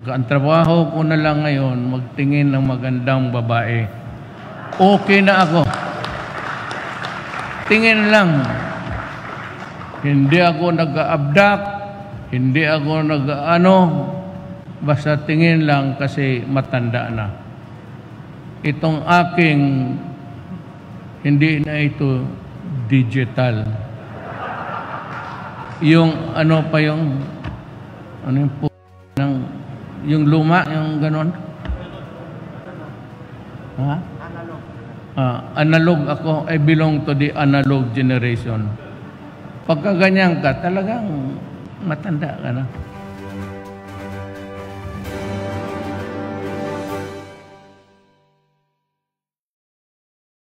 Ang trabaho ko na lang ngayon, magtingin ng magandang babae. Okay na ako. Tingin lang. Hindi ako nag-abdak, hindi ako nag-ano, basta tingin lang kasi matanda na. Itong aking, hindi na ito digital. Yung ano pa yung, ano yung po, yung luma, yung ganon. Ha? Analog. Analog ako, I belong to the analog generation. Pagka ganyan ka, talagang matanda ka na.